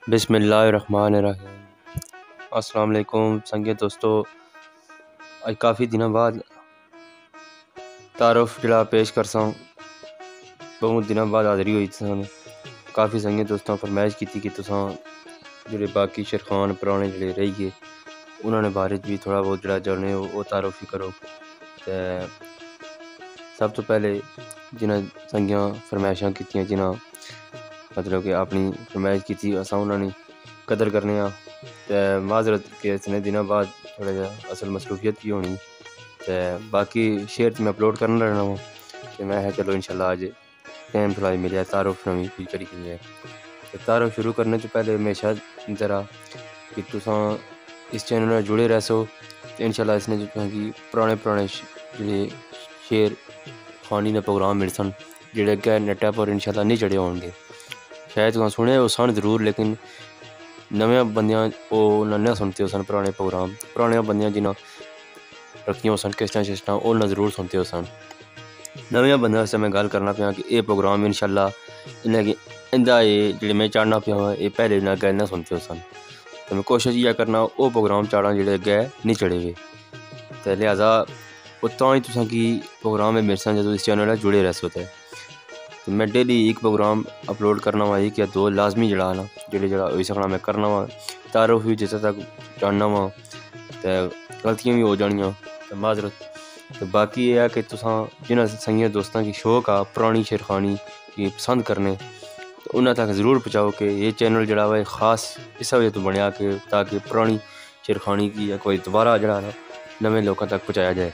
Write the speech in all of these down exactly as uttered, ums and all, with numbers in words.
بسم اللہ الرحمن الرحیم۔ السلام علیکم سنگے دوستو، اج کافی دنوں بعد تعارف جڑا پیش کرساں، بہت دنوں بعد حاضری ہوئی تساں کافی سنگے دوستاں فرمائش کیتی کہ تساں جڑے باقی شیرخان پرانے جڑے رہی گئے انہوں نے بارے بھی تھوڑا بہت جڑا جانے وہ تعارف ہی کرو۔ تے سب تو پہلے جنہاں سنگیاں فرمائشاں کیتیاں، جنہاں مطلب کہ اپنی فرمائش کی اساں انہوں نے قدر کرنے ہاں تے معذرت کہ اتنے دنوں بعد تھوڑا جا اصل مصروفیت بھی ہونی تے باقی شیئر میں اپلوڈ کرنا رہنا ہوں کہ میں ہے چلو انشاءاللہ آج ٹائم تھوڑا ملیا تعارف نویں کوئی کری کی ہے۔ تعارف شروع کرنے سے پہلے ہمیشہ ذرا کہ تساں اس چینل میں جڑے رہ سو تے انشاءاللہ اس نے جو کہ پرانے پرانے جڑے شیر خانی نے پروگرام ملسن جڑے اگے نیٹا پر انشاءاللہ نہیں چڑھے ہون گے، شاید تساں سنے ہو سن ضرور لیکن نویں بندیاں وہ نہ سنتے ہو سن پرانے پروگرام، پرانے بندیاں جنہاں رکھیاں ہو سن کسٹاں شسٹاں وہ نہ ضرور سنتے ہو سن۔ نویں بندیاں سے میں گل کرنا پیا کہ یہ پروگرام انشاءاللہ انہیں کہ اندہ یہ جڑے میں چاڑنا پیا ہوا یہ پہلے نہ گئے نہ سنتے ہو سن، تو میں کوشش یہ کرنا وہ پروگرام چاڑا جڑے اگے نہیں چڑھے ہوئے، تو لہٰذا اتنا ہی تساں کی پروگرام میں میرے ساتھ جدو اس چینل ہے جڑے رہ سکتے ہیں۔ تو میں ڈیلی ایک پروگرام اپلوڈ کرنا ہوا ایک یا دو لازمی جڑا نا جڑے جڑا ہوئی سکنا میں کرنا ہوا، تعارف بھی جیسے تک جاننا ہوا تو غلطیاں بھی ہو جانیاں تو معذرت۔ تو باقی یہ ہے کہ تساں جنہاں سنگیاں دوستاں کی شوق آ پرانی شیرخانی کی پسند کرنے تو انہاں تک ضرور پہنچاؤ کہ یہ چینل جڑا ہوا خاص اس وجہ تو بنیا کہ تاکہ پرانی شیرخانی کی یا کوئی دوبارہ جڑا نا نویں لوگوں تک پہنچایا جائے۔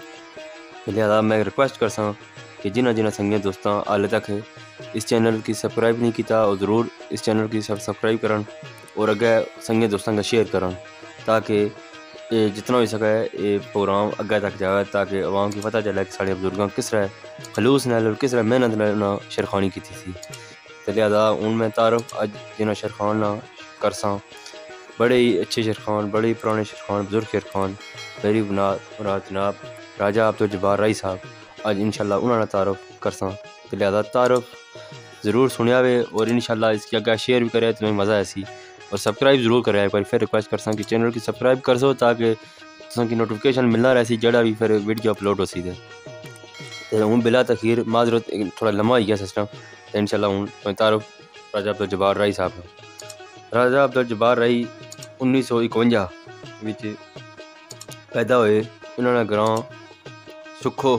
لہذا میں ریکویسٹ کرساں کہ جنہاں جنہاں سنگیاں دوستاں حال تک اس چینل کی سبسکرائب نہیں کیتا وہ ضرور اس چینل کی سبسکرائب کرن اور اگے سنگیاں دوستاں کا شیئر کرن تاکہ یہ جتنا ہو سکے یہ پروگرام اگے تک جائے تاکہ عوام کی پتہ چلے کہ سارے بزرگاں کس طرح خلوص نال اور کس طرح محنت نال شیرخانی کی تھی۔ تو لہذا ہوں میں تعارف اج جنہاں شیرخان نہ کرساں، بڑے ہی اچھے شیرخان، بڑے ہی پرانے شیرخان، بزرگ شیرخان میری مراد جناب راجہ عبدالجبار رائی صاحب، آج انشاءاللہ انہوں نے تعارف کرساں۔ تو لہذا تعارف ضرور سنیا وے اور انشاءاللہ اس کی اگہ شیئر بھی کرے تمہیں مزہ ایسی اور سبسکرائب ضرور کرے۔ ایک بار پھر ریکویسٹ کرساں کہ چینل کی سبسکرائب کر سو تاکہ تساں کی نوٹیفیکیشن ملنا رہے سی جڑا بھی پھر ویڈیو اپلوڈ ہو سی دے۔ تو ہوں بلا تاخیر معذرت تھوڑا لمحہ ہی گیا سسٹم تو انشاءاللہ ہوں تعارف راجہ عبدالجبار رائی صاحب نے۔ راجہ عبدالجبار رائی انیس سو اکوجا وچ پیدا ہوئے، انہوں نے گراں سکھو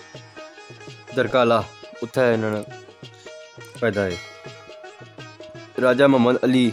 درکالہ اتھے انہوں نے پیدا ہوئے۔ راجہ محمد علی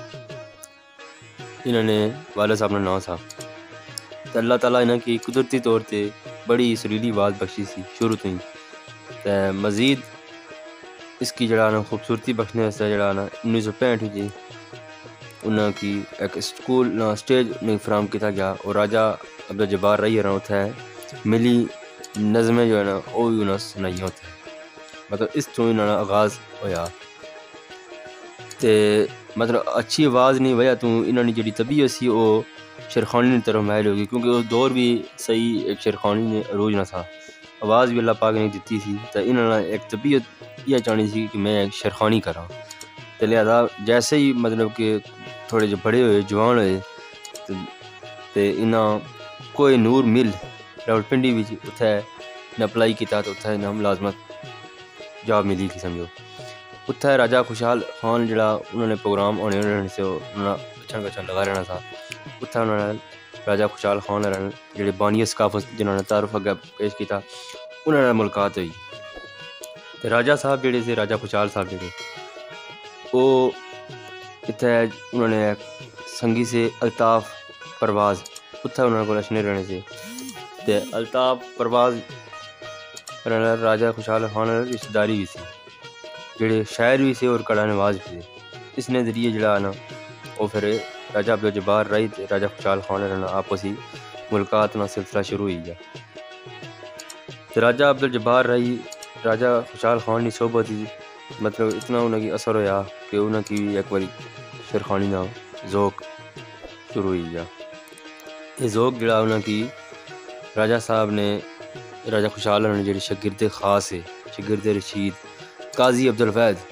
انہوں نے والد صاحب نے نام تھا، تو اللہ تعالیٰ انہوں کی قدرتی طور تے بڑی سریلی آواز بخشی سی شروع تو ہی، تو مزید اس کی جڑا نا خوبصورتی بخشنے واسطے جڑا نا انیس سو پینٹھ جی انہوں کی ایک سکول نا سٹیج نہیں فراہم کیا گیا اور راجہ عبدالجبار رائی رہا اتھے ملی نظمیں جو ہے نا وہ بھی انہوں سنائیاں اتھے، مطلب اس تو انہوں نے آغاز ہویا۔ تے مطلب اچھی آواز نہیں وجہ تو انہوں نے جڑی طبیعت سی وہ شیرخانی کی طرف مائل ہوگی کیونکہ اس دور بھی صحیح ایک شیرخانی نے عروج نہ تھا، آواز بھی اللہ پاک نے دیتی تھی، تو انہوں نے ایک طبیعت یہ چاہنی تھی کہ میں ایک شیرخانی کراں۔ تو لہذا جیسے ہی مطلب کہ تھوڑے جو بڑے ہوئے جوان ہوئے تو انہاں کوئی نور مل راولپنڈی بھی اتھے نے اپلائی کیتا تو اتھے انہاں ملازمت جاب ملی کی سمجھو۔ اتھے راجہ خوشحال خان جڑا انہوں نے پروگرام ہونے رہنے سے انہوں نے اچھا اچھا لگا رہنا تھا، اتھے انہوں نے راجہ خوشحال خان رہنے جڑے بانی ثقافت جنہوں نے تعارف اگے پیش کیتا انہوں نے ملاقات ہوئی۔ تو راجہ صاحب جڑے سے راجہ خوشحال صاحب جڑے وہ اتھے انہوں نے سنگی سے الطاف پرواز اتھے انہوں نے کو اشنے رہنے سے تے الطاف پرواز راجہ خوشحال خان رشتہ داری بھی سی، جڑے شاعر بھی سے اور کڑا نواز بھی سے، اس نے ذریعے جڑا نا وہ پھر راجہ عبدالجبار رائی تے راجہ خوشحال خان رہنا آپسی ملاقات نا سلسلہ شروع ہوئی گیا۔ تو راجہ عبدالجبار رائی راجہ خوشحال خان کی صحبت ہی مطلب اتنا انہوں کی اثر ہویا کہ انہوں کی بھی ایک باری شیرخانی نا ذوق شروع ہوئی گیا۔ یہ ذوق جڑا انہوں کی راجہ صاحب نے راجہ خوشحال نے جڑی شاگرد خاص ہے، شاگرد رشید قاضی عبدالوحید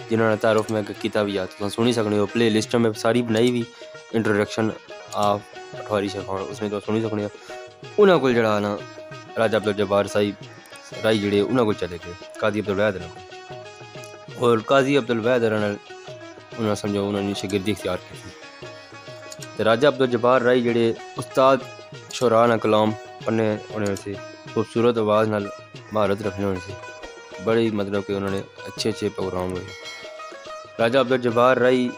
जिन्होंने तारुफ में किया भी आ तो सुनी सकने हो प्ले लिस्ट में सारी बनाई भी इंट्रोडक्शन ऑफ पटवारी शेर खान उसमें तो सुनी सकने हो उन्होंने को जड़ा ना राजा अब्दुल जब्बार साहिब राई जड़े उन्होंने को चले गए काजी अब्दुल वैद ने और काजी अब्दुल वैद उन्होंने समझो उन्होंने शिगिर्दी इख्तियार की थी तो राजा अब्दुल जब्बार राई जड़े उस्ताद शुरा ना कलाम पढ़ने होने से खूबसूरत आवाज़ नाल महारत रखने होने से बड़ी मतलब कि उन्होंने अच्छे अच्छे प्रोग्राम हुए राजा अब्दुल जब्बार राई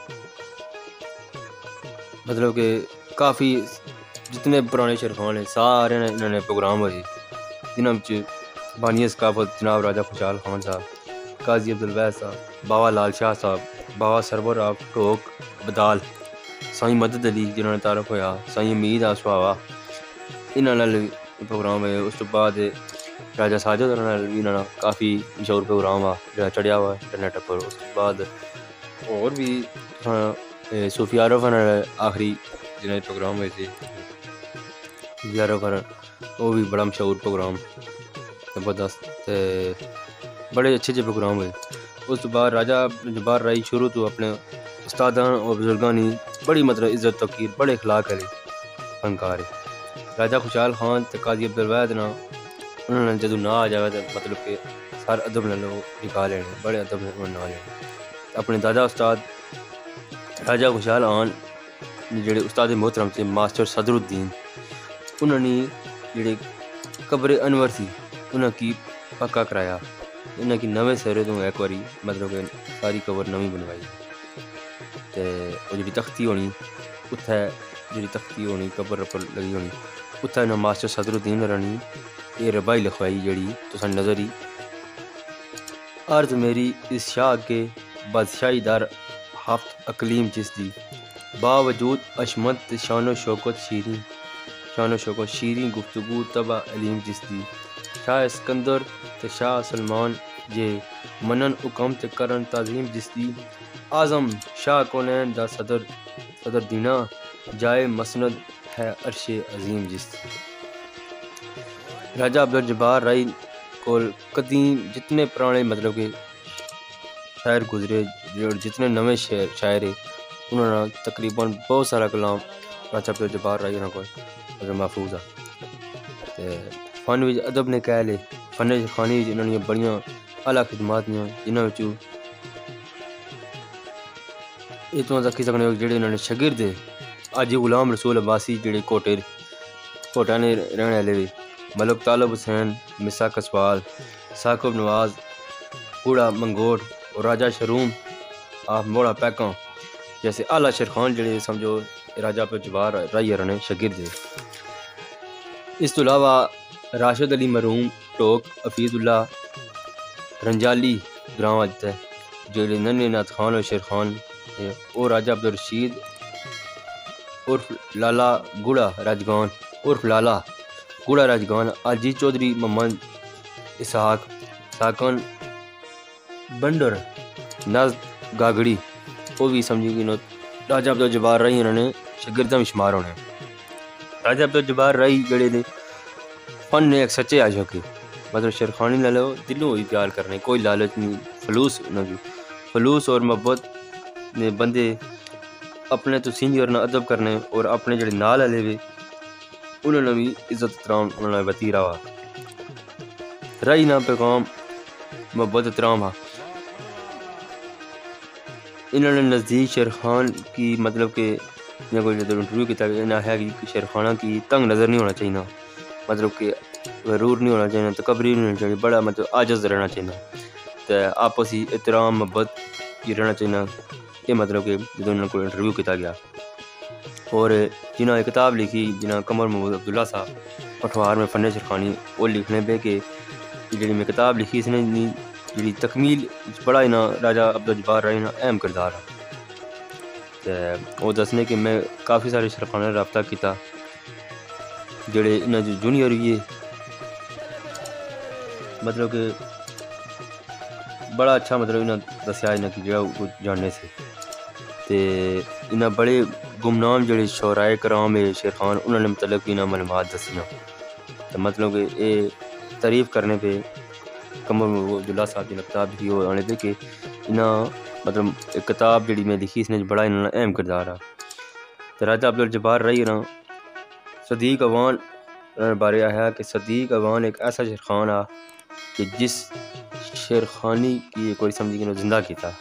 मतलब कि काफ़ी जितने पुराने शेर खान हैं सारे इन्होंने प्रोग्राम हुए जिन्होंने बानी सकाफत जनाब राजा खुशहाल खान साहब काजी अब्दुल वैद साहब बाबा लाल शाह साहब बाबा सरवर आप टोक बदाल साईं मदद अली जिन्होंने तारफ होया साईं उम्मीद आ सुहावा इन्होंने प्रोग्राम है उस तो बाद राजा साजिद भी इन्होंने काफ़ी मशहूर प्रोग्राम आ जो चढ़िया हुआ इंटरनेट पर उस तो बाद और भी सूफी आरफ आखिरी जिन्हें प्रोग्राम हुए थे यारफ वो भी बड़ा मशहूर प्रोग्राम जबरदस्त बड़े अच्छे अच्छे प्रोग्राम हुए उस तो बाद राजा जब्बार राई शुरू तो अपने उस्तादां और बुजुर्गां नी बड़ी मतलब इज्जत तकीर बड़े अखलाक वाले फनकार राजा खुशहाल खान ते काजी अब्दुल वैद ना उन्होंने जदों ना आ जाए तो मतलब कि सारे अदब ने लोग निकाल लेने बड़े अदब ने ना लेने अपने दादा उस्ताद राजा खुशहाल खान जेड़े उस्ताद मोहतरम थे मास्टर सदरुद्दीन उन्होंने जेड़े कब्र अनवर थी उन्होंने पक्का कराया इन्हें की नवे सिरे तो एक बारी मतलब कि सारी कबर नवी बनवाई तो वो जी तख्ती होनी उत्थे जी तख्ती होनी कबर पर लगी होनी उत्थे इन्हें मास्टर सदरुद्दीन रानी ये रबाई लिखवाई जड़ी तो नज़र ही अर्ज मेरी इस शाह के बादशाही दार हाफ्त अकलीम जिसदी बावजूद अशमत शानो शौकत शीरी शानो शौकत शीरी गुफ्तगू तबा अलीम जिसदी शाह सिकंदर ते शाह सलमान जे मनन हुकम ते करन ताजीम जिसदी आज़म शाह कोनैन दा सदर सदर दीना जाए मसनद है अर्शे अजीम जिसदी राजा अब्दुल जब्बार राई को कदीम जितने पुराने मतलब के शायर गुजरे जितने नवे शायर शायर उन्होंने तकरीबन बहुत सारा कलाम राजा अब्दुल जब्बार राई को मतलब महफूज आ फन विच अदब ने कह ले फन खानी इन्होंने बड़ियां आला खिदमात ने जिन्होंने ये तो आखी सकने जेडे इन्होंने शागिर्द अज गुलाम रसूल अब्बासी जेडे कोटे कोटा ने रहने वाले भी मलक तालब हुसैन मिसा कसवाल साकिब नवाज कूड़ा मंगोट और राजा शरूम आप मोड़ा पैकों जैसे आला शेर खान जेडे समझो राजा अब्दुल जब्बार राई ने शागिर्द इस तो अलावा राशिद अली मरूम टोक हफीजुल्ला रंजाली ग्राम अजत जेडे नन्हे नाथ खान और शेर खान और राजा अब्दुल रशीद उर्फ लाला गुड़ा राजगान उर्फ लाला गुड़ा राजगान अजीत चौधरी मोहम्मद इसहाक साकन बंडर नज गागड़ी वो भी समझी कि राजा अब्दुल जब्बार राई इन्होंने शागिर्दां में शुमार होने राजा अब्दुल जब्बार राई जड़े ने फन ने एक सच्चे आशिक है मतलब शेर खानी ला लो दिलों ही प्यार करने कोई लालच नहीं फलूस उन्होंने फलूस और मोहब्बत ने बंदे अपने तो सीनियर ना अदब करने और अपने जड़े नाल वाले भी उन्होंने भी इज्जत एहतराम उन्होंने बती रहा राई ना पैगाम मोहब्बत एहतराम हा इन्होंने नज़दीक शेर खान की मतलब के कोई इंटरव्यू किया है कि शेर खाना की तंग नज़र नहीं होना चाहिए मतलब कि गरूर नहीं होना चाहिए तो कबरी नहीं होना चाहिए बड़ा मतलब आजज रहना चाहिए तो आपसी एहतराम मोहब्बत ही रहना चाहिए ये मतलब कि जो उन्होंने इंटरव्यू किया गया और जिन्होंने किताब लिखी जिन्हें कमर महमूद अब्दुल्ला साहब पठवार में फन शेर खानी वो लिखने पे कि जी मैं किताब लिखी इसने जी तकमील बड़ा इना राजा अब्दुल जब्बार राई ना अहम किरदार है तो वो दसने कि मैं काफ़ी सारे शेर खाने रब्ता किया जेड़े इन्हें जो जूनियर हुई मतलब कि बड़ा अच्छा मतलब इन्हें दसिया इन्हें कि जो जानने से ते इन्हें बड़े गुमनाम जड़े शोराए कराम है शेर खान उन्होंने मतलब कि इन्हें मालूमात दसियाँ तो मतलब कि ये तारीफ़ करने पे कमर अब्दुल्ला साहब की किताब की आने पे कि इन्हें مطلب ایک کتاب جڑی میں لکھی اس نے بڑا انہوں نے اہم کردار آ تو راجہ عبدالجبار رہی رہا صدیق اوان بارے آیا کہ صدیق اوان ایک ایسا شیرخان آ کہ جس شیرخانی کی ایک اور سمجھی کہ زندہ کیتا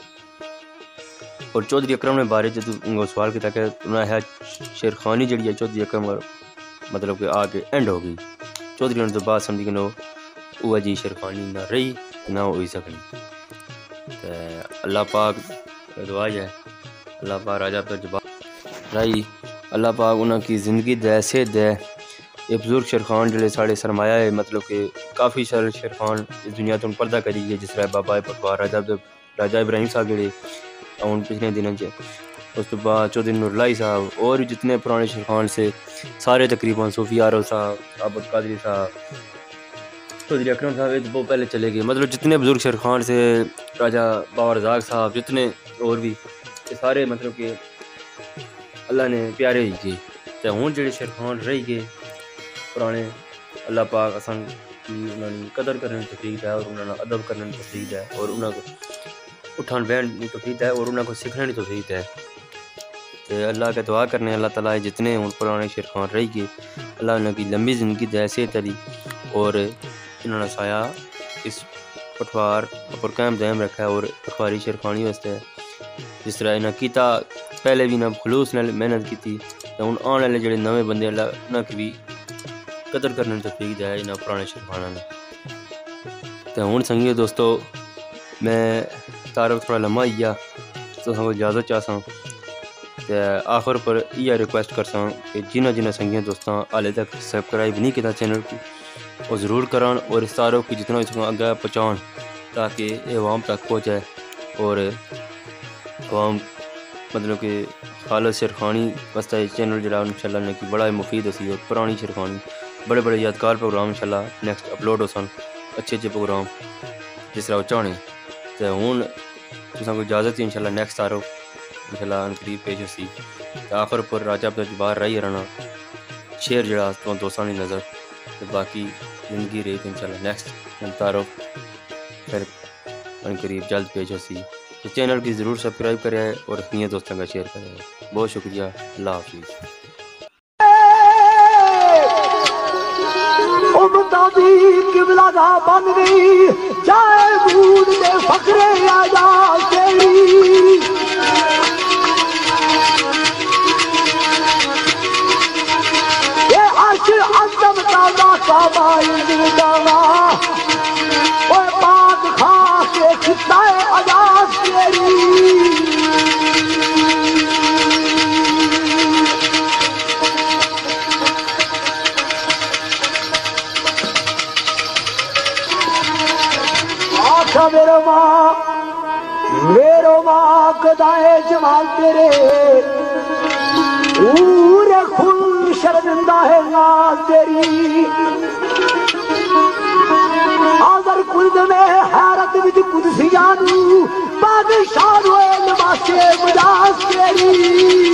اور چودھری اکرم نے بارے جب ان کو سوال کیا کہ انہوں نے شیرخانی جڑی ہے چودھری اکرم مطلب کہ آگے اینڈ ہو گئی چودھری نے تو بعد سمجھی کہ وہ جی شیرخانی نہ رہی نہ ہوئی سکنی اللہ پاک دعا ہے اللہ پاک راجہ عبدالجبار رہی اللہ پاک انہوں کی زندگی دے صحت دے یہ بزرگ شیرخان جڑے ساڑے سرمایہ ہے مطلب کہ کافی سارے شیرخان اس دنیا تو پردہ کری گئے جس طرح بابا پٹوار راجہ راجہ ابراہیم صاحب جڑے ان پچھلے دنوں سے اس تو بعد چودھری نورلائی صاحب اور جتنے پرانے شیرخان سے سارے تقریباً صوفی آرو صاحب عبد قادری صاحب چودھری اکرم صاحب یہ بہت پہلے چلے گئے مطلب جتنے بزرگ شیرخان سے راجہ باور رزاق صاحب جتنے اور بھی یہ سارے مطلب کہ اللہ نے پیارے ہوئی گئے تو ہوں جڑے شیرخان رہی گئے پرانے اللہ پاک اسان کی انہوں نے قدر کرنے کی توفیق ہے اور انہوں نے ادب کرنے کی توفیق ہے اور انہوں کو اٹھان بہن کی توفیق ہے اور انہوں کو سیکھنے کی توفیق ہے تو اللہ کا دعا کرنے اللہ تعالیٰ جتنے ہوں پرانے شیرخان رہی گئے اللہ انہوں کی لمبی زندگی دے صحت علی اور انہوں نے سایہ اس پٹوار پر قائم دائم رکھا ہے اور پٹواری شیرخانی واسطے جس طرح انہیں کیتا پہلے بھی انہیں خلوص نے محنت کی تھی تو ہوں آنے والے جڑے نویں بندے اللہ انہوں کی بھی قدر کرنے کی توفیق ہے انہیں پرانے شیرخانوں نے تو ہوں سنگیو دوستو میں تعارف تھوڑا لمحہ ہی آ تو کو اجازت چاہتا ہوں تو آخر پر یہ ریکویسٹ کرتا ہوں کہ جنہ جنہ سنگیاں دوستاں حالے تک سبسکرائب نہیں کیا چینل کی وہ ضرور کران اور اس تعارف کی جتنا اس کو آگے پہنچان تاکہ یہ عوام تک پہنچائے اور عوام مطلب کہ خالص شیرخانی واسطہ چینل جڑا انشاءاللہ نے کی بڑا مفید ہوسی اور پرانی شیرخانی بڑے بڑے یادگار پروگرام انشاءاللہ نیکسٹ اپلوڈ ہو سن اچھے اچھے پروگرام جس طرح وہ چاہنے تو ہوں تساں کو اجازت ہی انشاءاللہ نیکسٹ تعارف انشاءاللہ ان قریب پیش ہوسی تو آخر پر راجہ عبدالجبار رہی رہنا شعر جڑا تو دوستاں دی نظر تو باقی زندگی رہی تو انشاءاللہ نیکسٹ تعارف پھر ان قریب جلد پیش ہوسی تو چینل کی ضرور سبسکرائب کرے اور اپنی دوستوں کا شیئر کرے بہت شکریہ اللہ حافظ قبلہ دا بن گئی جائے بود دے فخر آجا تیری یہ عرش عظم تازہ کعبہ دانا وہ پاک کھا کے کھتائے آجاز تیری میرے ماں میرے ماں خدائے جمال تیرے پورے خون شرمندہ ہے ناز تیری آذر کلد میں حیرت وچ قدسیاں نو بادشاہ ہوئے لباسے مجاز تیری